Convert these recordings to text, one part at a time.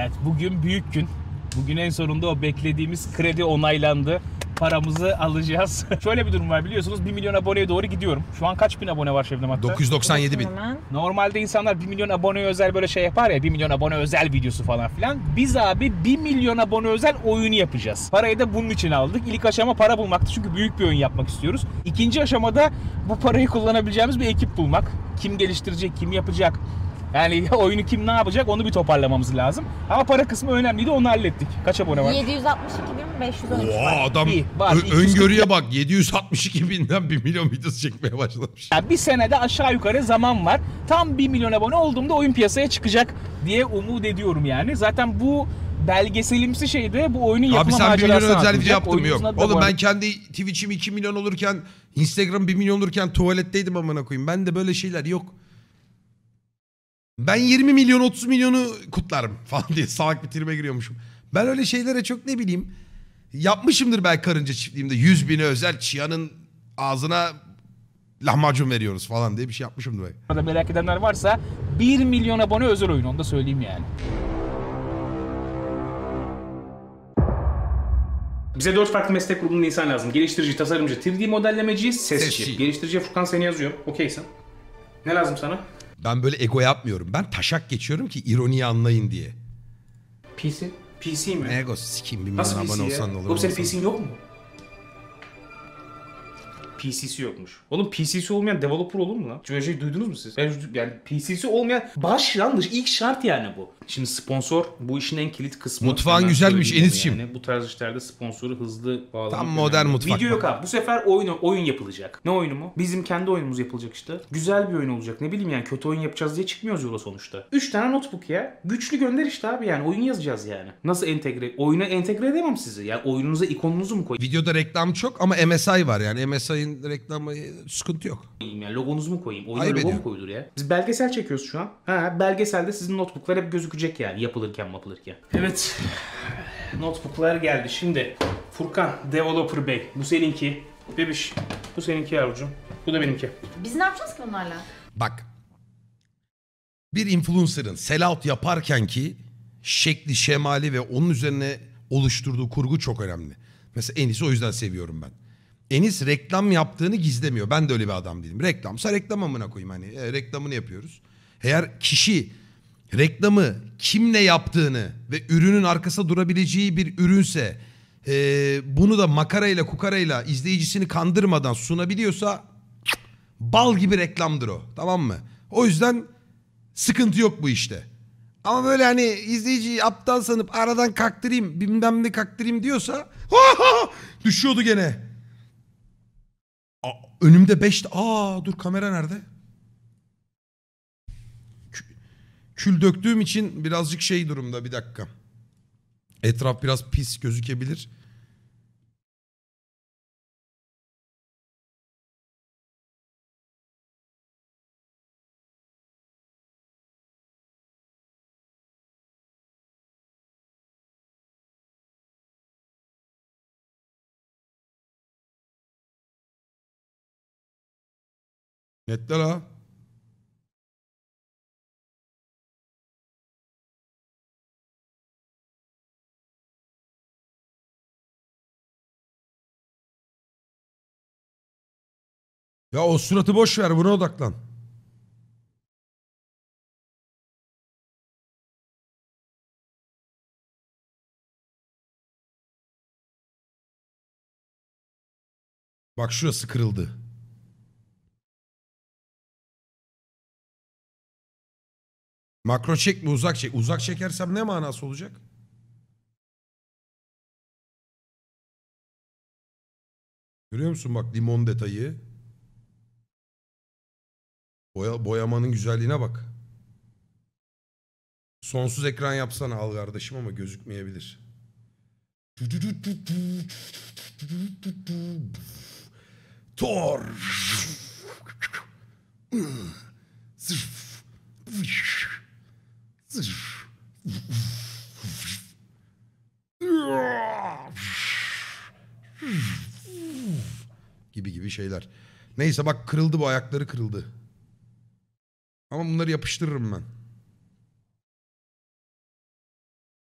Evet, bugün büyük gün. Bugün en sonunda o beklediğimiz kredi onaylandı. Paramızı alacağız. Şöyle bir durum var, biliyorsunuz 1 milyon aboneye doğru gidiyorum. Şu an kaç bin abone var Şebnem hatta? 997 bin. Normalde insanlar 1 milyon aboneye özel böyle şey yapar ya, 1 milyon abone özel videosu falan filan. Biz abi 1 milyon abone özel oyunu yapacağız. Parayı da bunun için aldık. İlk aşama para bulmaktı çünkü büyük bir oyun yapmak istiyoruz. İkinci aşamada bu parayı kullanabileceğimiz bir ekip bulmak. Kim geliştirecek, kim yapacak? Yani oyunu kim ne yapacak onu bir toparlamamız lazım. Ama para kısmı önemliydi, onu hallettik. Kaç abone var? 762.513 Oha, var. adam var. öngörüye bak, 762 binden 1 milyon videosu çekmeye başlamış. Yani bir senede aşağı yukarı zaman var. Tam 1 milyon abone olduğumda oyun piyasaya çıkacak diye umut ediyorum yani. Zaten bu belgeselimsi şeyde bu oyunun yapma Abi sen 1 milyon macerasını özel video anlatacak. yaptın mı? Oyunumuzun Yok. adı da bu Oğlum arada- ben kendi Twitch'im 2 milyon olurken, Instagram 1 milyon olurken tuvaletteydim amına koyayım. Ben de böyle şeyler yok. Ben 20 milyon 30 milyonu kutlarım falan diye salak bir tribe giriyormuşum. Ben öyle şeylere çok ne bileyim yapmışımdır belki karınca çiftliğimde. 100 bine özel Chia'nın ağzına lahmacun veriyoruz falan diye bir şey yapmışımdır belki. Burada merak edenler varsa 1 milyon abone özel oyun, onu da söyleyeyim yani. Bize 4 farklı meslek grubunun insan lazım. Geliştirici, tasarımcı, 3D modellemeci, sesçi. Sesçi. Geliştirici Furkan seni yazıyor. Okeysin. Ne lazım sana? Ben böyle ego yapmıyorum. Ben taşak geçiyorum ki ironiyi anlayın diye. PC. PC mi? Ego sikiyim, 1 Nasıl milyon PC abone ya? olsan ne olur. Oğlum senin olmasan. PC'in yok mu? PC'si yokmuş. Oğlum PC'si olmayan developer olur mu lan? Şöyle şey duydunuz mu siz? Yani PC'si olmayan başlangıç, ilk şart yani bu. Şimdi sponsor bu işin en kilit kısmı. Mutfağın Hemen güzelmiş söyleyeyim Enis'cim. yani. Bu tarz işlerde sponsoru hızlı bağlamak Tam modern önemli. mutfak Video yok bak. abi. Bu sefer oyun yapılacak. Ne oyunu mu? Bizim kendi oyunumuz yapılacak işte. Güzel bir oyun olacak. Ne bileyim yani kötü oyun yapacağız diye çıkmıyoruz yola sonuçta. 3 tane notebook ya. Güçlü gönder işte abi yani. Oyun yazacağız yani. Nasıl entegre? Oyuna entegre edemem sizi. Yani oyununuza ikonunuzu mu koyayım? Videoda reklam çok ama MSI var yani. MSI'nin reklamı sıkıntı yok. Yani logonuzu mu koyayım? Oyuna Ayıp logo mu ediyor. koyulur ya? Biz belgesel çekiyoruz şu an. Ha, belgeselde sizin notebooklar hep gözükecek yani yapılırken. Evet. Notebooklar geldi. Şimdi Furkan, Developer Bey. Bu seninki. Bebiş. Bu seninki yavrucuğum. Bu da benimki. Biz ne yapacağız ki bunlarla? Bak. Bir influencer'ın sellout yaparken ki şekli, şemali ve onun üzerine oluşturduğu kurgu çok önemli. Mesela Enis'i o yüzden seviyorum ben. Enis reklam yaptığını gizlemiyor. Ben de öyle bir adam değilim. Reklamsa reklam amına koyayım hani. Reklamını yapıyoruz. Eğer kişi reklamı kimle yaptığını ve ürünün arkasında durabileceği bir ürünse bunu da makarayla kukarayla izleyicisini kandırmadan sunabiliyorsa bal gibi reklamdır o, tamam mı? O yüzden sıkıntı yok bu işte. Ama böyle hani izleyiciyi aptal sanıp aradan kaktırayım bilmem ne kaktırayım diyorsa düşüyordu gene. Önümde 5... dur kamera nerede? Kül döktüğüm için birazcık şey durumda, bir dakika. Etraf biraz pis gözükebilir. Netle la. Ya o suratı boş ver, buna odaklan. Bak şurası kırıldı. Makro çek mi uzak çek? Uzak çekersem ne manası olacak? Görüyor musun bak limon detayı? Boyamanın güzelliğine bak. Sonsuz ekran yapsana al kardeşim ama gözükmeyebilir. Thor. Gibi şeyler. Neyse bak kırıldı, bu ayakları kırıldı. Ama bunları yapıştırırım ben.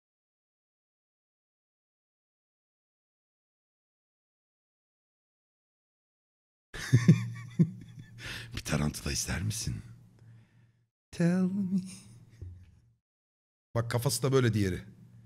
Bir tarantula ister misin? Tell me. Bak kafası da böyle diğeri.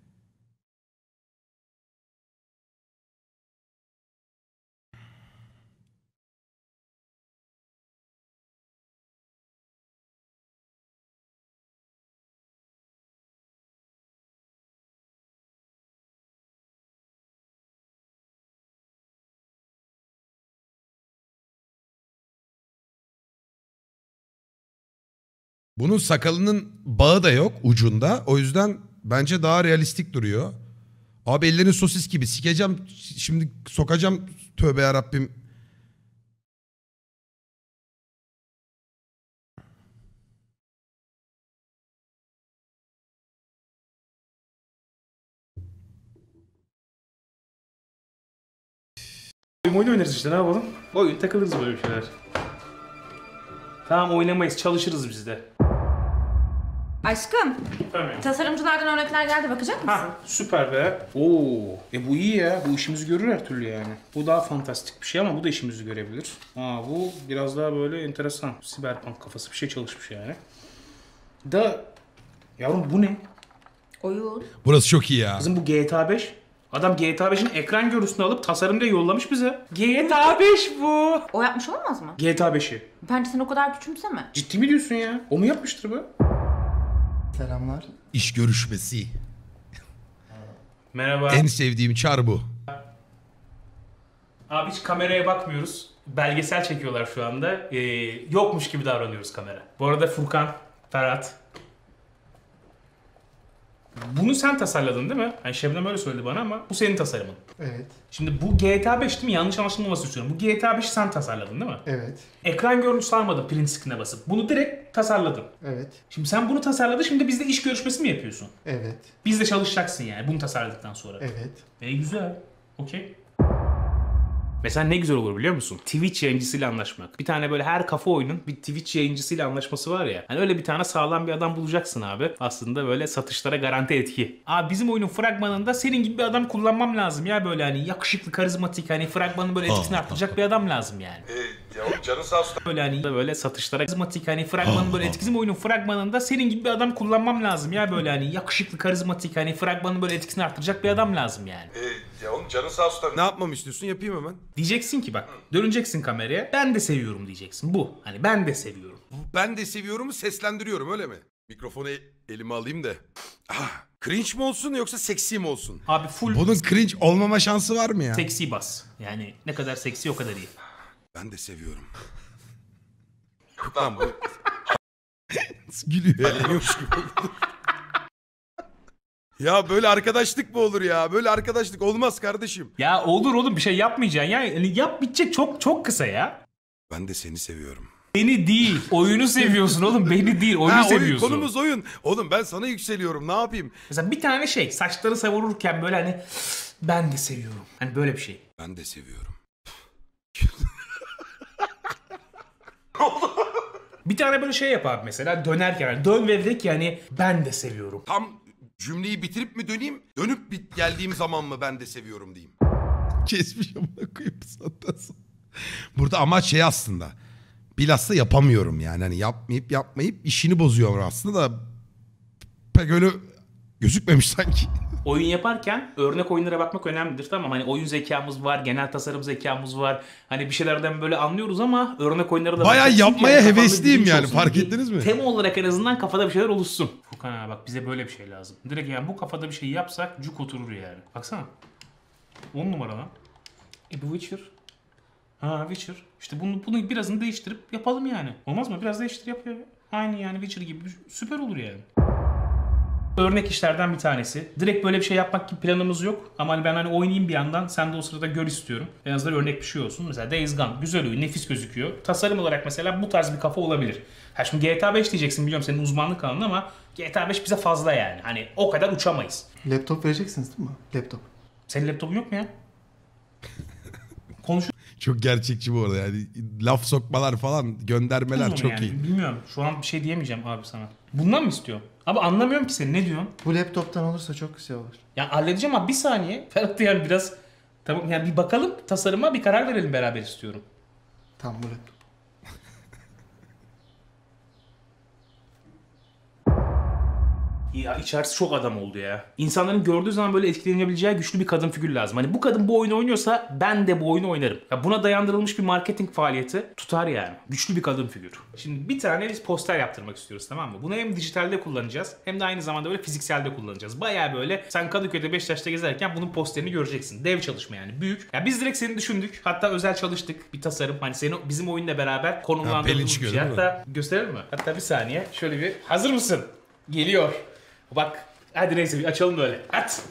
Bunun sakalının bağı da yok ucunda. O yüzden bence daha realistik duruyor. Abi ellerin sosis gibi. Sikeceğim şimdi, sokacağım. Tövbe yarabbim. Oyun oynarız işte, ne yapalım? Oyun takılırız böyle bir şeyler. Tamam, oynamayız, çalışırız biz de. Aşkım, Tamam. tasarımcılardan örnekler geldi, bakacak mısın? Ha, süper be. Oo, bu iyi ya. Bu işimizi görür her türlü yani. Bu daha fantastik bir şey ama bu da işimizi görebilir. Bu biraz daha böyle enteresan. Siberpunk kafası bir şey çalışmış yani. Yavrum bu ne? Oyun. Burası çok iyi ya. Kızım bu GTA 5. Adam GTA 5'in ekran görüntüsünü alıp tasarım diye yollamış bize. GTA 5 bu. O yapmış olamaz mı? GTA 5'i. Bence sen o kadar küçümseme. Ciddi mi diyorsun ya? O mu yapmıştır bu? Selamlar. İş görüşmesi. Merhaba. En sevdiğim çar bu. Abi hiç kameraya bakmıyoruz. Belgesel çekiyorlar şu anda. Yokmuş gibi davranıyoruz kamera. Bu arada Furkan, Ferhat. Bunu sen tasarladın değil mi? Yani Şebnem öyle söyledi bana ama bu senin tasarımın. Evet. Şimdi bu GTA 5 değil mi? Yanlış anlaşılmaması istiyorum. Bu GTA 5'i sen tasarladın değil mi? Evet. Ekran görüntüsü almadın print screen'e basıp. Bunu direkt tasarladın. Evet. Şimdi sen bunu tasarladın, şimdi bizde iş görüşmesi mi yapıyorsun? Evet. Bizle çalışacaksın yani bunu tasarladıktan sonra. Evet. Güzel. Okey. Mesela ne güzel olur biliyor musun? Twitch yayıncısıyla anlaşmak. Bir tane böyle her kafa oyunun bir Twitch yayıncısıyla anlaşması var ya. Hani öyle bir tane sağlam bir adam bulacaksın abi. Aslında böyle satışlara garanti etki. Abi bizim oyunun fragmanında senin gibi bir adam kullanmam lazım ya, böyle hani yakışıklı, karizmatik, hani fragmanın böyle etkisini arttıracak bir adam lazım yani. Ya canın sağ olsun. Böyle hani böyle satışlara karizmatik, hani fragmanın böyle etkisi, oyunun fragmanında senin gibi bir adam kullanmam lazım ya, böyle hani yakışıklı, karizmatik, hani fragmanın böyle etkisini arttıracak bir adam lazım yani. Ya oğlum canın sağ olsun. Ne yapmamı istiyorsun, yapayım hemen. Diyeceksin ki bak, döneceksin kameraya, ben de seviyorum diyeceksin. Bu hani ben de seviyorum. Ben de seviyorumu seslendiriyorum, öyle mi? Mikrofonu elime alayım da. Cringe mi olsun yoksa seksi mi olsun? Abi full Bunun cringe olmama şansı var mı ya? seksi bas. Yani ne kadar seksi o kadar iyi. Ben de seviyorum. Tamam bu. Gülüyor. Eğleniyormuş gibi oldu. Ya böyle arkadaşlık mı olur ya? Böyle arkadaşlık olmaz kardeşim. Ya olur oğlum, bir şey yapmayacaksın ya. Yani yap bitecek, çok kısa ya. Ben de seni seviyorum. Beni değil, oyunu seviyorsun oğlum, beni değil, oyunu seviyorsun. Konumuz oyun. Oğlum ben sana yükseliyorum, ne yapayım? Mesela bir tane şey, saçları savururken böyle hani ben de seviyorum. Hani böyle bir şey. Ben de seviyorum. Bir tane böyle şey yap abi mesela, dönerken hani dön ve de ki hani ben de seviyorum. Tam cümleyi bitirip mi döneyim? Dönüp geldiğim zaman mı ben de seviyorum diyeyim? Kesmiş amına koyayım zaten. Burada amaç şey aslında. Bilhassa yapamıyorum yani. Hani yapmayıp işini bozuyor aslında da pek öyle gözükmemiş sanki. Oyun yaparken örnek oyunlara bakmak önemlidir, tamam, hani oyun zekamız var, genel tasarım zekamız var. Hani bir şeylerden böyle anlıyoruz ama örnek oyunlara da bayağı bakacaksın yapmaya ki kafanda hevesliyim bir bilinç yani, olsun fark ki ettiniz mi? Tema olarak en azından kafada bir şeyler oluşsun. Furkan abi bak, bize böyle bir şey lazım. Direkt yani bu kafada bir şey yapsak cuk oturur yani. Baksana. 10 numara lan. Bu Witcher. Witcher. İşte bunu birazını değiştirip yapalım yani. Olmaz mı? Biraz değiştir yap ya. Aynı yani Witcher gibi süper olur yani. Örnek işlerden bir tanesi. Direkt böyle bir şey yapmak gibi planımız yok. Ama hani ben hani oynayayım bir yandan, sen de o sırada gör istiyorum. En azından örnek bir şey olsun. Mesela Days Gone güzel oyun, nefis gözüküyor. Tasarım olarak mesela bu tarz bir kafa olabilir. Şimdi GTA 5 diyeceksin, biliyorum senin uzmanlık alanın ama GTA 5 bize fazla yani. Hani o kadar uçamayız. Laptop vereceksiniz değil mi? Laptop. Senin laptopun yok mu ya? Konuş. Çok gerçekçi bu arada yani. Laf sokmalar falan, göndermeler çok yani. iyi. Bilmiyorum. Şu an bir şey diyemeyeceğim abi sana. Bundan mı istiyor? Abi anlamıyorum ki seni. Ne diyorsun? Bu laptoptan olursa çok güzel olur. Ya halledeceğim abi, bir saniye. Ferhat yani biraz tamam yani bir bakalım tasarıma, bir karar verelim beraber istiyorum. Tamam bu laptop. Ya içerisi çok adam oldu ya. İnsanların gördüğü zaman böyle etkilenebileceği güçlü bir kadın figür lazım. Hani bu kadın bu oyunu oynuyorsa ben de bu oyunu oynarım. Ya buna dayandırılmış bir marketing faaliyeti tutar yani. Güçlü bir kadın figür. Şimdi bir tane biz poster yaptırmak istiyoruz, tamam mı? Bunu hem dijitalde kullanacağız hem de aynı zamanda böyle fizikselde kullanacağız. Baya böyle sen Kadıköy'de Beşiktaş'ta gezerken bunun posterini göreceksin. Dev çalışma yani, büyük. Ya biz direkt seni düşündük. Hatta özel çalıştık bir tasarım. Hani seni bizim oyunla beraber konumlandırdığımız bir çıkıyor, şey. değil mi? Hatta gösterelim mi? Hatta bir saniye şöyle bir, hazır mısın? Geliyor. Bak hadi neyse bir açalım böyle. At.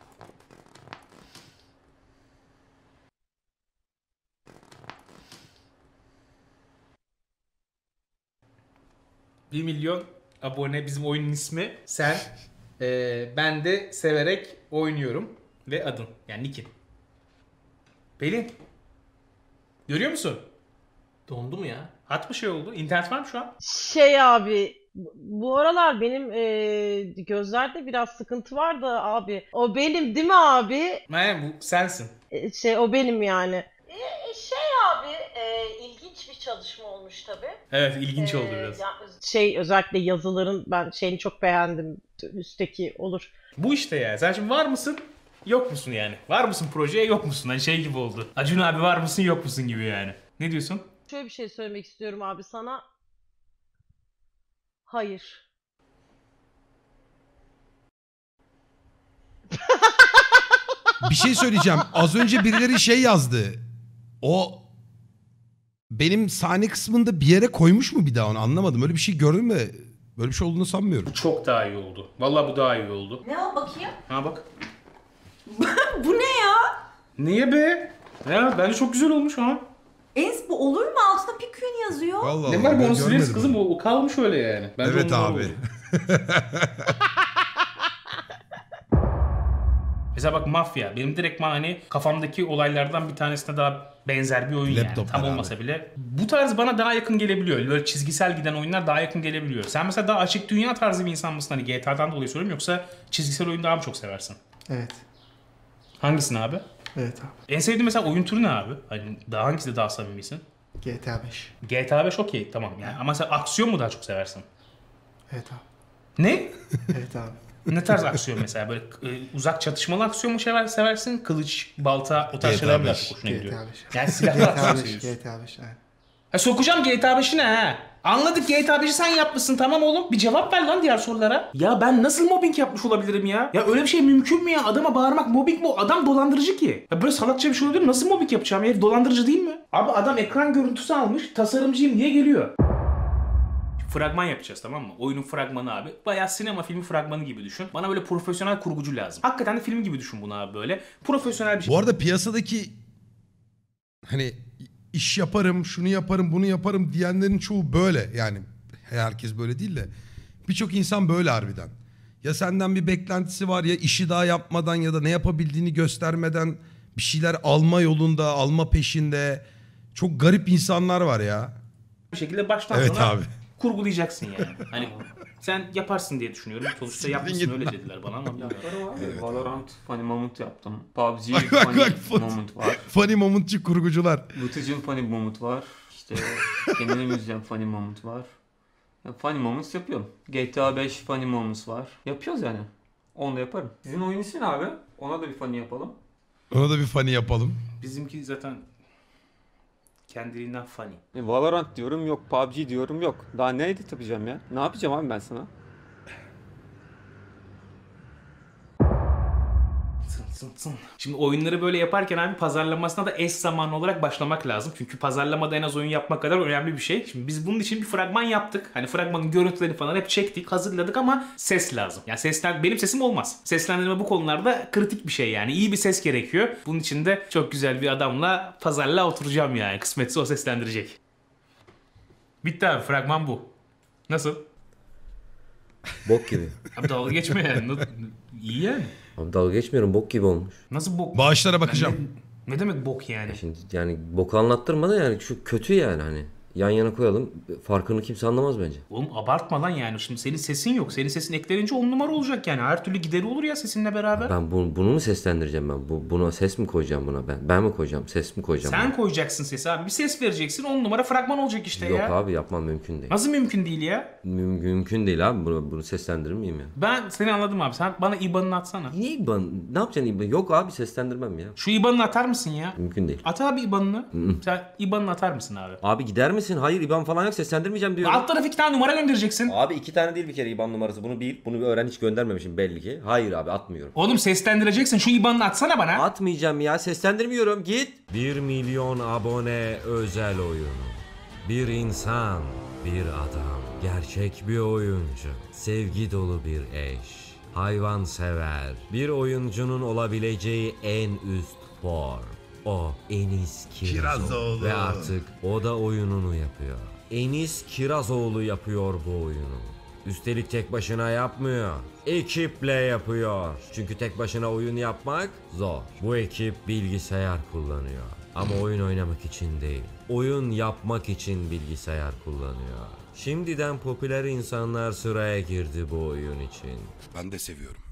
Bir milyon abone bizim oyunun ismi. Sen, ben de severek oynuyorum ve adın yani nickin. Pelin. Görüyor musun? Dondu mu ya? Hat mı şey oldu? İnternet var mı şu an? Şey abi bu aralar benim gözlerde biraz sıkıntı var da abi. O benim değil mi abi? Meryem bu sensin. O benim yani. Şey abi ilginç bir çalışma olmuş tabii. Evet ilginç oldu biraz. Özellikle yazıların ben şeyini çok beğendim. Üstteki olur. Bu işte ya. Sen şimdi var mısın? Yok musun yani? Var mısın projeye, yok musun? Hani şey gibi oldu. Acun abi var mısın yok musun gibi yani. Ne diyorsun? Şöyle bir şey söylemek istiyorum abi sana. Hayır. Bir şey söyleyeceğim. Az önce birileri şey yazdı. O benim sahne kısmında bir yere koymuş mu bir daha onu anlamadım. Öyle bir şey gördün mü? Böyle bir şey olduğunu sanmıyorum. Bu çok daha iyi oldu. Vallahi bu daha iyi oldu. Ne o bakayım? Ha bak. Bu ne ya? Niye be? Ya bence çok güzel olmuş ha. Bu olur mu? Altında Pikün yazıyor. Vallahi Ne var bu, ben onu sileriz görmedim. kızım, o kalmış öyle yani. Bence Evet onlar abi. oldu. Mesela bak Mafya. Benim direktman hani kafamdaki olaylardan bir tanesine daha benzer bir oyun yani. Laptop Tam beraber. olmasa bile. Bu tarz bana daha yakın gelebiliyor. Böyle çizgisel giden oyunlar daha yakın gelebiliyor. Sen mesela daha açık dünya tarzı bir insan mısın? Hani GTA'dan dolayı soruyorum, yoksa çizgisel oyun daha mı çok seversin? Evet. Hangisini abi? Evet abi. En sevdiğin mesela oyun türü ne abi? Hani daha hangisinde daha samimisin? GTA 5. GTA 5 okey tamam yani. Ama sen aksiyon mu daha çok seversin? Evet abi. Ne? Evet abi. Ne tarz aksiyon mesela? Böyle uzak çatışmalı aksiyon mu seversin? Kılıç, balta, o tarz GTA şeyler mi daha 5. çok hoşuna gidiyor? GTA 5. Yani silahlı GTA aksiyon 5. seviyorsun. GTA 5. Evet. Ha, sokacağım GTA 5'i ne ha? Anladık, GTA 5'i sen yapmışsın tamam oğlum. Bir cevap ver lan diğer sorulara. Ya ben nasıl mobbing yapmış olabilirim ya? Ya öyle bir şey mümkün mü ya? Adama bağırmak mobbing mi? Adam dolandırıcı ki. Ya böyle salakça bir şey olabilir mi? Nasıl mobbing yapacağım? Herif dolandırıcı değil mi? Abi adam ekran görüntüsü almış, tasarımcıyım diye geliyor. Fragman yapacağız, tamam mı? Oyunun fragmanı abi. Bayağı sinema filmi fragmanı gibi düşün. Bana böyle profesyonel kurgucu lazım. Hakikaten de film gibi düşün bunu abi böyle. Profesyonel bir şey. Bu arada piyasadaki hani iş yaparım, şunu yaparım, bunu yaparım diyenlerin çoğu böyle. Yani herkes böyle değil de birçok insan böyle harbiden. Ya senden bir beklentisi var ya işi daha yapmadan ya da ne yapabildiğini göstermeden bir şeyler alma yolunda, alma peşinde. Çok garip insanlar var ya. Bir şekilde baştan Evet sona abi. kurgulayacaksın yani. Hani sen yaparsın diye düşünüyorum. Sonuçta yapmışsın, git öyle lan. dediler bana ama bilmiyorum. Valorant Funny Moment yaptım. PUBG Bak, bak, bak, Funny Moment var. Funny momentçı kurgucular. Vıtıcın Funny Moment var. İşte kendini müzeceğim Funny Moment var. Ya, funny Moments yapıyorum. GTA 5 Funny Moments var. Yapıyoruz yani. Onu da yaparım. Sizin oyun ismi ne abi? Ona da bir funny yapalım. Ona da bir funny yapalım. Bizimki zaten kendiliğinden funny. Valorant diyorum yok. PUBG diyorum yok. Daha ne edit yapacağım ya? Ne yapacağım abi ben sana? Şimdi oyunları böyle yaparken abi pazarlamasına da eş zamanlı olarak başlamak lazım. Çünkü pazarlamada en az oyun yapmak kadar önemli bir şey. Şimdi biz bunun için bir fragman yaptık. Hani fragmanın görüntülerini falan hep çektik, hazırladık ama ses lazım. Yani benim sesim olmaz. Seslendirme bu konularda kritik bir şey yani. İyi bir ses gerekiyor. Bunun için de çok güzel bir adamla pazarla oturacağım yani. Kısmetse o seslendirecek. Bitti abi, fragman bu. Nasıl? Bok gibi. Abi dalga geçme yani. İyi yani. Abi dalga geçmiyorum, bok gibi olmuş. Nasıl bok? Bağışlara bakacağım. Ne demek bok yani? Şimdi yani boku anlattırma da yani şu kötü yani hani. yan yana koyalım. Farkını kimse anlamaz bence. Oğlum abartma lan yani. Şimdi senin sesin yok. Senin sesin eklenince 10 numara olacak yani. Her türlü gideri olur ya sesinle beraber. Ben bunu mu seslendireceğim ben? Buna ses mi koyacağım buna ben? Ben mi koyacağım? Ses mi koyacağım? Sen buna? koyacaksın sesi abi. Bir ses vereceksin. 10 numara fragman olacak işte Yok ya. abi yapmam mümkün değil. Nasıl mümkün değil ya? Mümkün değil abi. Bunu seslendirir miyim ya? Ben seni anladım abi. Sen bana IBAN'ını atsana. Niye İBAN? Ne yapacaksın İBAN? Yok abi seslendirmem ya. Şu IBAN'ını atar mısın ya? Mümkün değil. At abi IBAN'ını. Sen IBAN'ını atar mısın abi? Abi gider misin? Hayır İBAN falan yok seslendirmeyeceğim diyorum. Alt tarafı 2 tane numara göndereceksin. Abi 2 tane değil bir kere İBAN numarası. Bunu bir öğren hiç göndermemişim belli ki. Hayır abi atmıyorum. Oğlum seslendireceksin. Şu IBAN'ını atsana bana. Atmayacağım ya seslendirmiyorum git. 1 milyon abone özel oyunu. Bir insan, bir adam, gerçek bir oyuncu, sevgi dolu bir eş, hayvansever, bir oyuncunun olabileceği en üst form. O Enis Kirazoğlu. Kirazoğlu. Ve artık o da oyununu yapıyor. Enis Kirazoğlu yapıyor bu oyunu. Üstelik tek başına yapmıyor. Ekiple yapıyor. Çünkü tek başına oyun yapmak zor. Bu ekip bilgisayar kullanıyor. Ama oyun oynamak için değil. Oyun yapmak için bilgisayar kullanıyor. Şimdiden popüler insanlar sıraya girdi bu oyun için. Ben de seviyorum.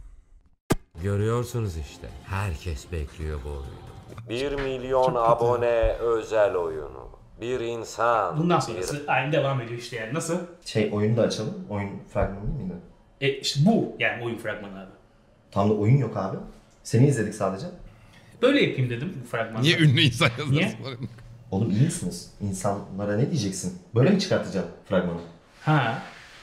Görüyorsunuz işte. Herkes bekliyor bu oyunu. 1 milyon abone özel oyunu. Bir insan. Bundan sonrası aynı devam ediyor işte yani. Nasıl? Oyunu da açalım. Oyun fragmanı değil miydi? İşte bu yani oyun fragmanı abi. Tam da oyun yok abi. Seni izledik sadece. Böyle yapayım dedim bu fragmanı. Niye ünlü insan Niye? yazıyorsun? Oğlum iyi misiniz? İnsanlara ne diyeceksin? Böyle mi çıkartacağım fragmanı? Ha.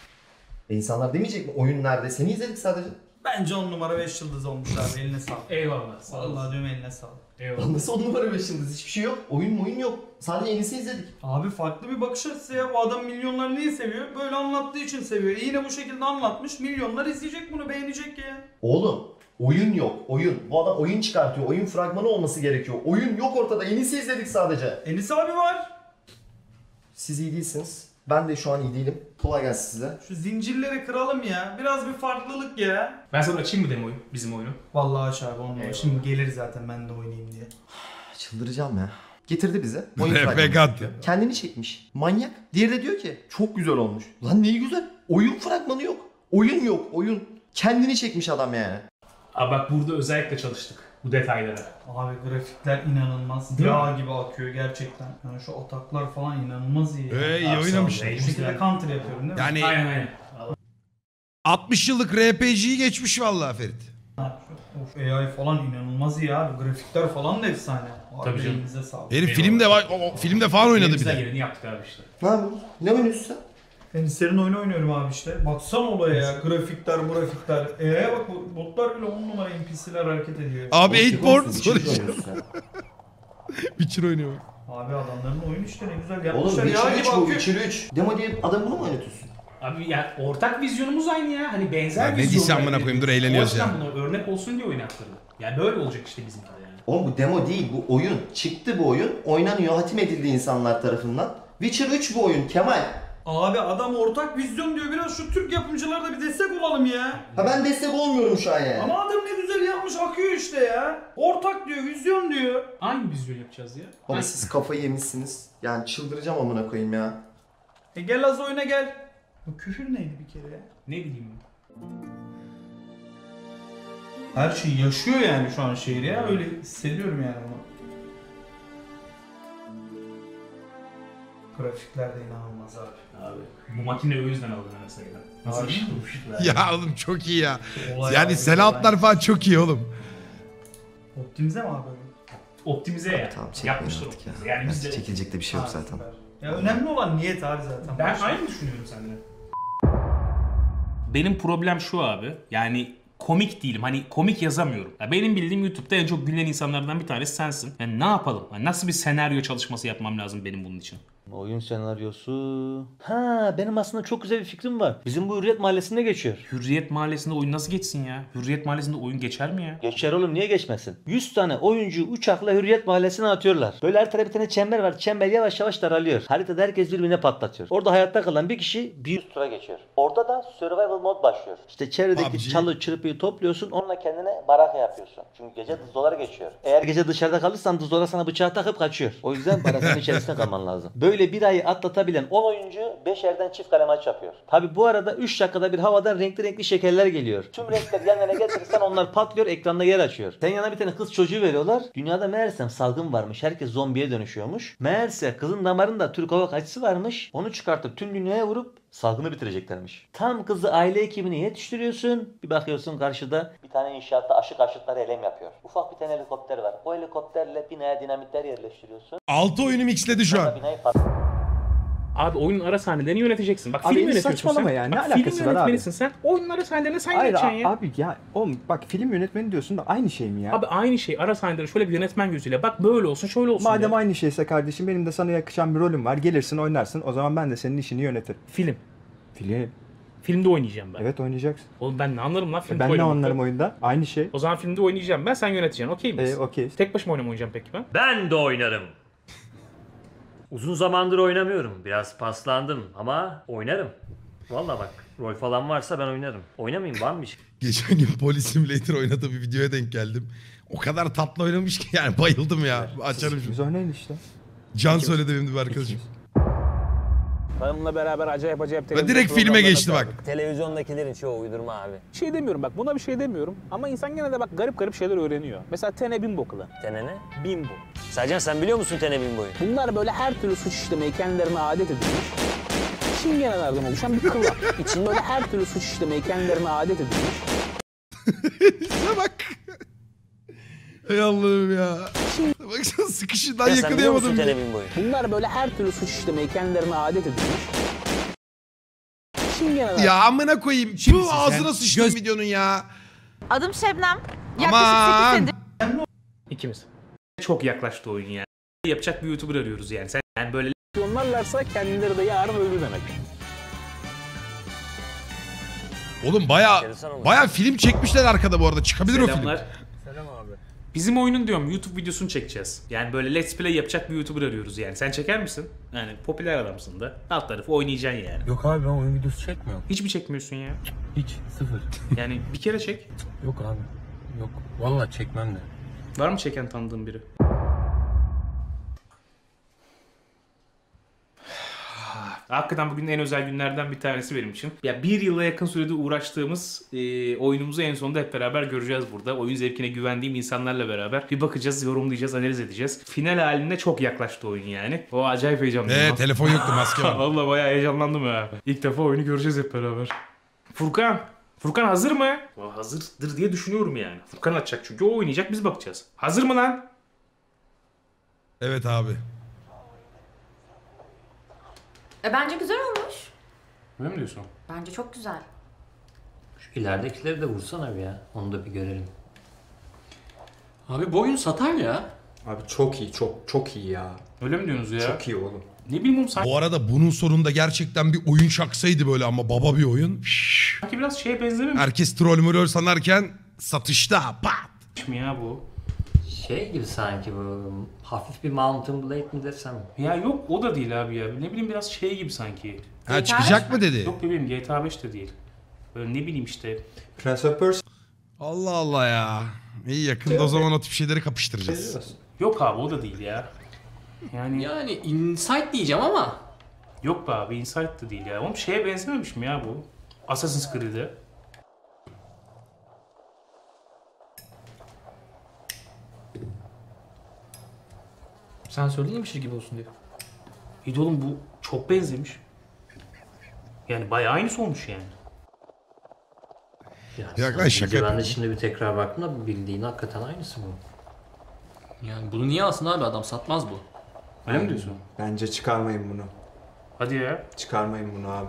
İnsanlar demeyecek mi? Oyun nerede? Seni izledik sadece. Bence 10 numara 5 yıldız olmuş abi. Eline sağlık. Eyvallah. Sağ olasın. Vallahi diyorum eline sağlık. Eyvallah. Lan nasıl 10 numara 5 yıldız? Hiçbir şey yok. Oyun yok. Sadece Enis'i izledik. Abi farklı bir bakış açısı ya. Bu adam milyonlar niye seviyor? Böyle anlattığı için seviyor. Yine bu şekilde anlatmış. Milyonlar izleyecek bunu, beğenecek ya. Oğlum oyun yok. Oyun. Bu adam oyun çıkartıyor. Oyun fragmanı olması gerekiyor. Oyun yok ortada. Enis'i izledik sadece. Enis abi var. Siz iyi değilsiniz. Ben de şu an iyi değilim. Kolay gelsin size. Şu zincirleri kıralım ya. Biraz bir farklılık ya. Ben sana açayım mı demoyu? Bizim oyunu. Vallahi aç abi onunla. Şimdi gelir zaten ben de oynayayım diye. Çıldıracağım ya. Getirdi bize. Oyun RP fragmanı kat. çekiyor. Kendini çekmiş. Manyak. Diğeri de diyor ki çok güzel olmuş. Lan neyi güzel? Oyun fragmanı yok. Oyun yok. Oyun. Kendini çekmiş adam yani. Abi bak burada özellikle çalıştık bu detaylara. Abi grafikler inanılmaz. Değil Yağ gibi akıyor gerçekten. Yani şu ataklar falan inanılmaz iyi. İyi Abi, oynamış. sağ ol. Bu şekilde counter yapıyorum değil mi? Yani Aynen. 60 yıllık RPG'yi geçmiş vallahi Ferit. Of AI falan inanılmaz iyi abi. Grafikler falan da efsane. Abi Tabii canım. elinize sağlık. Herif filmde var, filmde falan oynadı bir Elimizden de. geleni yaptık abi işte. Ne yapıyorsun? Ne oynuyorsun sen? Ben senin oyunu oynuyorum abi işte. Baksana olaya ya. Grafikler. Bak bu botlar bile 10 numara NPC'ler hareket ediyor. Abi Oğlum, 8born Witcher sonuç. oynuyorsun sen. Witcher oynuyor. Abi adamların oyunu işte ne güzel Oğlum yapmışlar. Witcher Yağ 3 gibi bu akıyor. Witcher 3. Demo diye adamı bunu mu oynatıyorsun? Abi yani ortak vizyonumuz aynı ya. Hani benzer Ya ne vizyon. diyeceğim amına koyayım, dur eğleniyoruz O ya. yüzden bunu örnek olsun diye oynattırdım. Yani böyle olacak işte bizimkiler yani. Oğlum bu demo değil bu oyun. Çıktı bu oyun. Oynanıyor. Hatim edildi insanlar tarafından. Witcher 3 bu oyun Kemal. Abi adam ortak vizyon diyor. Biraz şu Türk yapımcılara da bir destek olalım ya. Ha ben destek olmuyorum şu an yani. Ama adam ne güzel yapmış akıyor işte ya. Ortak diyor, vizyon diyor. Hangi vizyon yapacağız ya? Baba siz kafayı yemişsiniz. Yani çıldıracağım amına koyayım ya. Gel az oyuna gel. Bu küfür neydi bir kere ya? Ne bileyim Her şey yaşıyor yani şu an şehir ya. Öyle hissediyorum yani bunu. Grafikler de inanılmaz abi. abi. Bu makineyi o yüzden aldım mesela. Nasıl Abi. bir şey bulmuşlar? Ya oğlum çok iyi ya. Olay Yani abi, selloutlar olay. falan çok iyi oğlum. Optimize mi abi? Optimize ya. Tamam çekmeyin Yapmışlar artık ya. optimize. Yani biz de... Çekilecek de bir şey yok Ha, zaten. süper. Ya önemli olan niyet abi zaten. Ben aynı düşünüyorum seninle. Benim problem şu abi. Yani komik değilim. Hani komik yazamıyorum. Ya benim bildiğim YouTube'da en çok gülen insanlardan bir tanesi sensin. Yani ne yapalım? Yani nasıl bir senaryo çalışması yapmam lazım benim bunun için? Oyun senaryosu... Ha benim aslında çok güzel bir fikrim var. Bizim bu Hürriyet Mahallesi'nde geçiyor. Hürriyet Mahallesi'nde oyun nasıl geçsin ya? Hürriyet Mahallesi'nde oyun geçer mi ya? Geçer oğlum niye geçmesin? 100 tane oyuncu uçakla Hürriyet Mahallesi'ne atıyorlar. Böyle her tarafta bir tane çember var. Çember yavaş yavaş daralıyor. Haritada herkes birbirine patlatıyor. Orada hayatta kalan bir kişi bir üst tura geçiyor. Orada da survival mod başlıyor. İşte çevredeki PUBG. çalı çırpıyı topluyorsun. Onunla kendine baraka yapıyorsun. Çünkü gece dızdolar geçiyor. Eğer gece dışarıda kalırsan dızdolar sana bıçağı takıp kaçıyor. O yüzden barakanın içerisinde kalman lazım. Böyle Böyle bir ayı atlatabilen 10 oyuncu 5 yerden çift kale maç yapıyor. Tabi bu arada 3 dakikada bir havadan renkli renkli şekerler geliyor. Tüm renkler yan yana getirirsen onlar patlıyor, ekranda yer açıyor. Senin yanına bir tane kız çocuğu veriyorlar. Dünyada meğersem salgın varmış. Herkes zombiye dönüşüyormuş. Meğerse kızın damarında Türk Hava aşısı varmış. Onu çıkartıp tüm dünyaya vurup salgını bitireceklermiş. Tam kızı aile ekibine yetiştiriyorsun. Bir bakıyorsun karşıda bir tane inşaatta aşı karşıtları eylem yapıyor. Ufak bir tane helikopter var. O helikopterle binaya dinamitler yerleştiriyorsun. 6 oyunu mixledi şu an. Abi oyunun ara sahnelerini yöneteceksin. Bak Abi film yönetiyorsun saçmalama sen. ya, ne Bak, alakası film var abi? yönetmenisin sen. Oyunun ara sahnelerini sen Hayır yöneteceksin ya. abi ya oğlum bak film yönetmeni diyorsun da aynı şey mi ya? Abi aynı şey. Ara sahneleri şöyle bir yönetmen gözüyle. Bak böyle olsun, şöyle olsun. Madem ya. aynı şeyse kardeşim benim de sana yakışan bir rolüm var. Gelirsin oynarsın. O zaman ben de senin işini yönetirim. Film. Film. Filmde oynayacağım ben. Evet oynayacaksın. Oğlum ben ne anlarım lan filmde Ben ne oynamakta? anlarım oyunda? Aynı şey. O zaman filmde oynayacağım ben, sen yöneteceksin. Okey miyiz? Okey. Tek başıma oynamayacağım peki ben? Ben de oynarım. Uzun zamandır oynamıyorum. Biraz paslandım ama oynarım. Vallahi bak, rol falan varsa ben oynarım. Oynamayayım, var mı bir şey? Geçen gün Police Simulator oynadığı bir videoya denk geldim. O kadar tatlı oynamış ki yani bayıldım ya. Açarım şimdi. Biz oynayın işte. Can söyledi benim de bir arkadaşım. Hanımla beraber acayip Ve televizyon direkt filme programlarına geçti bak. sardık. Televizyondakilerin çoğu uydurma abi. Bir şey demiyorum bak, buna bir şey demiyorum. Ama insan gene de bak garip garip şeyler öğreniyor. Mesela Tene Bimbo kılı. Tene ne? Bimbo. Sercan sen biliyor musun Tene Bimbo'yu? Bunlar böyle her türlü suç işlemeyi kendilerine adet edilmiş çingenelerden oluşan bir kıl var. İçinde böyle her türlü suç işlemeyi kendilerine adet edilmiş. Şuna bak. Ey Allah'ım ya. Baksana sıkışından Ya sen biliyor musun yakalayamadım. Tene Bimbo'yu? Bunlar böyle her türlü suç işlemeyi kendilerine adet edilmiş çingeneler. Ya amına koyayım. Bu ağzına sıçtım videonun ya. Adım Şebnem. Aman. Yaklaşık 8 senedir İkimiz. Çok yaklaştı oyun yani. Yapacak bir YouTuber arıyoruz yani. Sen yani böyle onlarlarsa kendileri de yarın öldü demek. Oğlum baya film çekmişler arkada bu arada. Çıkabilir o film. Selam abi. Bizim oyunun diyorum YouTube videosunu çekeceğiz. Yani böyle let's play yapacak bir YouTuber arıyoruz yani. Sen çeker misin? Yani popüler adamsın da. Alt tarafı oynayacaksın yani. Yok abi ben oyun videosu çekmiyorum. Hiç mi çekmiyorsun ya? Hiç sıfır. Yani bir kere çek. Yok abi. Yok. Vallahi çekmem de. Var mı çeken tanıdığın biri? Hakikaten bugün en özel günlerden bir tanesi benim için. Ya bir yıla yakın sürede uğraştığımız oyunumuzu en sonunda hep beraber göreceğiz burada. Oyun zevkine güvendiğim insanlarla beraber bir bakacağız, yorumlayacağız, analiz edeceğiz. Final halinde çok yaklaştı oyun yani. O acayip heyecanlıyım. Telefon yoktu, maske var. Vallahi bayağı heyecanlandım ya. İlk defa oyunu göreceğiz hep beraber. Furkan hazır mı? Hazırdır diye düşünüyorum yani. Furkan açacak çünkü o oynayacak, biz bakacağız. Hazır mı lan? Evet abi. Bence güzel olmuş. Öyle mi diyorsun? Bence çok güzel. Şu ileridekileri de vursana bir ya. Onu da bir görelim. Abi bu oyun satar ya. Abi çok iyi, çok iyi ya. Öyle mi diyorsunuz ya? Çok iyi oğlum. Ne bileyim oğlum, sanki Bu arada bunun sonunda gerçekten bir oyun şaksaydı böyle ama baba bir oyun. Şşş. biraz şeye benzememiş Herkes troll sanarken satışta pat. mi ya bu? Şey gibi sanki bu hafif bir Mountain Blade mi desem? Ya yok o da değil abi ya. Ne bileyim biraz şey gibi sanki. Ha çıkacak mı dedi? Yok bebeğim GTA 5 de değil. Böyle ne bileyim işte. Prince of Persia. Allah Allah ya. İyi yakında o zaman o tip şeyleri kapıştıracağız. Yok abi o da değil ya. Yani Insight diyeceğim ama. Yok be abi Insight da değil ya. Oğlum şeye benzememiş mi ya bu? Assassin's Creed'e. Sen söyledin bir şey gibi olsun diye. İyi de oğlum bu çok benzemiş. Yani bayağı aynısı olmuş yani. Ya lan şaka. Ben de şimdi bir tekrar baktım da bildiğin hakikaten aynısı bu. Yani bunu niye alsın abi, adam satmaz bu. Öyle mi diyorsun? Bence çıkarmayın bunu. Hadi ya. Çıkarmayın bunu abi.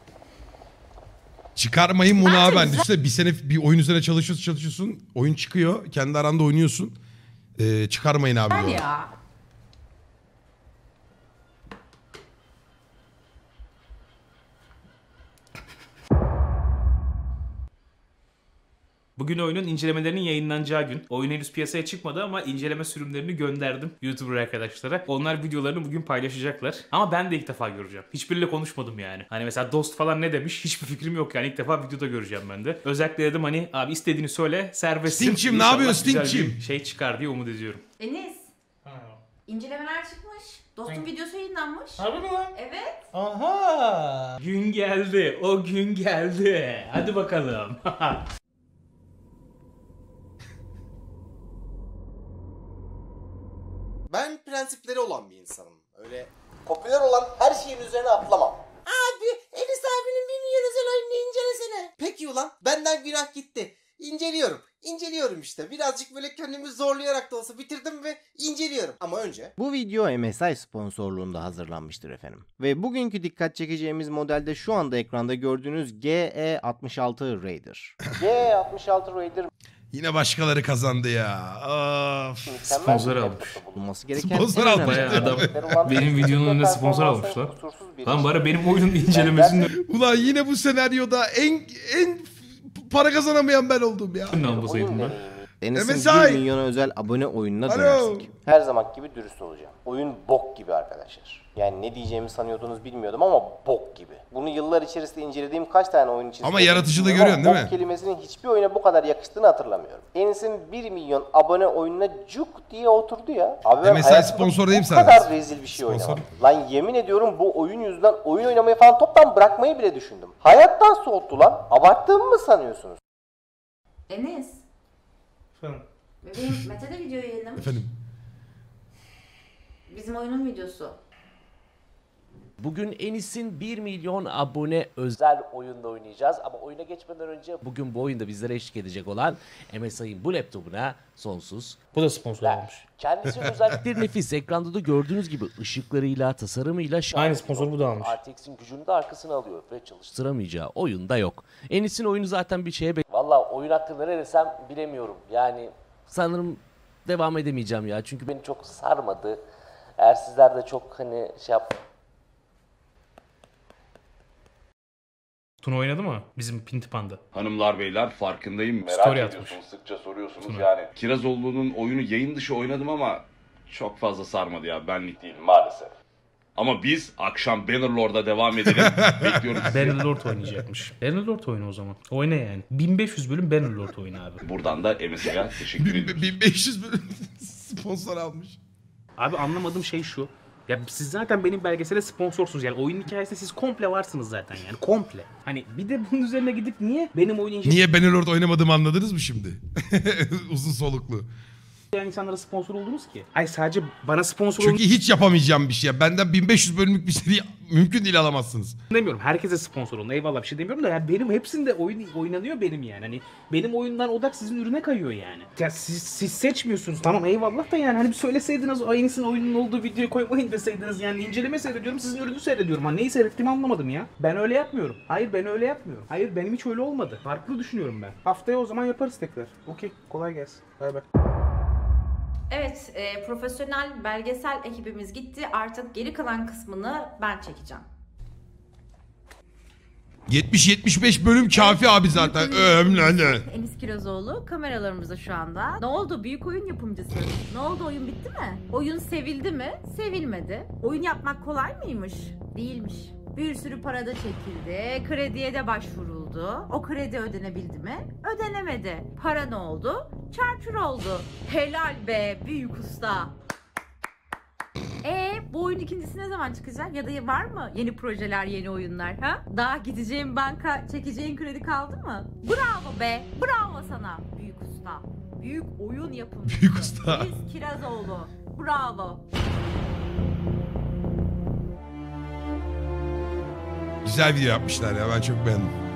Çıkarmayın bunu abi. Ben düşünsene bir sene bir oyun üzerine çalışıyorsun. Oyun çıkıyor. Kendi aranda oynuyorsun. Çıkarmayın abi. Güzel bunu. ya. Bugün oyunun incelemelerinin yayınlanacağı gün. Oyun henüz piyasaya çıkmadı ama inceleme sürümlerini gönderdim YouTuber arkadaşlara. Onlar videolarını bugün paylaşacaklar. Ama ben de ilk defa göreceğim. Hiçbiriyle konuşmadım yani. Hani mesela Dost falan ne demiş hiçbir fikrim yok yani. İlk defa videoda göreceğim ben de. Özellikle dedim hani abi istediğini söyle serbestsin. Stinkçim ne yapıyorsun Stinkçim? Şey çıkar diye umut ediyorum. Enis. İncelemeler çıkmış. Dostum videosu yayınlanmış. Harbi mi lan? Evet. Aha! Gün geldi. O gün geldi. Hadi bakalım. Ben prensipleri olan bir insanım. Öyle popüler olan her şeyin üzerine atlamam. Abi Enis abinin 1 milyon özel oyununu incelesene. Peki ulan benden günah gitti. İnceliyorum işte. Birazcık böyle kendimi zorlayarak da olsa bitirdim ve inceliyorum. Ama önce... Bu video MSI sponsorluğunda hazırlanmıştır efendim. Ve bugünkü dikkat çekeceğimiz modelde şu anda ekranda gördüğünüz GE66 Raider. GE66 Raider Yine başkaları kazandı ya. Of. Sponsor almış. bulunması gereken Sponsor en önemli almış. Bayağı adam özellikler benim videonun önüne sponsor almışlar. Lan bari benim oyunun incelemesinde Ulan yine bu senaryoda en para kazanamayan ben oldum ya. ne almasaydım ben? Enes'in MSI 1 milyona özel abone oyununa Alo. dönersek. Her zaman gibi dürüst olacağım. Oyun bok gibi arkadaşlar. Yani ne diyeceğimi sanıyordunuz bilmiyordum ama bok gibi. Bunu yıllar içerisinde incelediğim kaç tane oyun içerisinde... Ama yaratıcılığı bilmiyorum görüyorsun ama değil mi? bok kelimesinin hiçbir oyuna bu kadar yakıştığını hatırlamıyorum. Enes'in 1 milyon abone oyununa cuk diye oturdu ya. Abi ben MSI hayatımda sponsor değil mi bu sana? kadar rezil bir şey Sponsor. oynamadım. Lan yemin ediyorum bu oyun yüzünden oyun oynamayı falan toptan bırakmayı bile düşündüm. Hayattan soğuttu lan. Abarttığımı mı sanıyorsunuz? Enes. Efendim? Bebeğim Mete de video yayınlamış. Efendim. Bizim oyunun videosu. Bugün Enis'in 1 milyon abone özel oyunda oynayacağız. Ama oyuna geçmeden önce bugün bu oyunda bizlere eşlik edecek olan MSI'ın bu laptopuna sonsuz. Bu da sponsor olmuş. Kendisinin özellikleri nefis. Ekranda da gördüğünüz gibi ışıklarıyla, tasarımıyla Aynı sponsor bu da almış. RTX'in gücünü de arkasına alıyor ve çalıştıramayacağı oyunda yok. Enis'in oyunu zaten bir şeye Valla oyun hakkında ne desem bilemiyorum. Yani sanırım devam edemeyeceğim ya. Çünkü beni çok sarmadı. Eğer sizler de çok hani şey yap... Tuna oynadı mı? Bizim Pinti Panda. Hanımlar beyler farkındayım. Merak Story ediyorsunuz, atmış. sıkça soruyorsunuz Tuna. yani. Kirazoğlu'nun oyunu yayın dışı oynadım ama çok fazla sarmadı ya. Benlik değil maalesef. Ama biz akşam Bannerlord'a devam edelim. Bekliyoruz sizi. Bannerlord oynayacakmış. Bannerlord oyunu o zaman. Oyna yani. 1500 bölüm Bannerlord oyunu abi. Buradan da MSI'ye teşekkür ediyoruz. 1500 bölüm sponsor almış. Abi anlamadığım şey şu. Ya siz zaten benim belgesele sponsorsunuz yani oyunun hikayesinde siz komple varsınız zaten yani komple. Hani bir de bunun üzerine gidip niye benim oyunu Niye Bannerlord oynamadığımı anladınız mı şimdi? Uzun soluklu. yani insanlara sponsor oldunuz ki? Hayır sadece bana sponsor Çünkü hiç yapamayacağım bir şey. Benden 1500 bölümlük bir seri mümkün değil alamazsınız. demiyorum. Herkese sponsor olun. Eyvallah bir şey demiyorum da yani benim hepsinde oyun oynanıyor benim yani. Hani benim oyundan odak sizin ürüne kayıyor yani. Ya siz seçmiyorsunuz. Tamam eyvallah da yani hani bir söyleseydiniz Enis'in oyunun olduğu videoyu koymayın deseydiniz yani inceleme seyrediyorum sizin ürünü seyrediyorum. Hani neyi seyrettiğimi anlamadım ya. Ben öyle yapmıyorum. Hayır ben öyle yapmıyorum. Hayır benim hiç öyle olmadı. Farklı düşünüyorum ben. Haftaya o zaman yaparız tekrar. Okey kolay gelsin. Bay bay. Evet, profesyonel belgesel ekibimiz gitti. Artık geri kalan kısmını ben çekeceğim. 70-75 bölüm kafi abi zaten. Enis Kirazoğlu kameralarımızda şu anda. Ne oldu büyük oyun yapımcısı? Ne oldu oyun bitti mi? Oyun sevildi mi? Sevilmedi. Oyun yapmak kolay mıymış? Değilmiş. Bir sürü para da çekildi. Krediye de başvuruldu. O kredi ödenebildi mi? Ödenemedi. Para ne oldu? Çarçur oldu. Helal be büyük usta. Bu oyun ikincisi ne zaman çıkacak? Ya da var mı yeni projeler, yeni oyunlar ha? Daha gideceğin banka, çekeceğin kredi kaldı mı? Bravo be. Bravo sana büyük usta. Büyük oyun yapımcısı. Büyük usta. Enis Kirazoğlu. Bravo. Güzel video yapmışlar ya ben çok beğendim.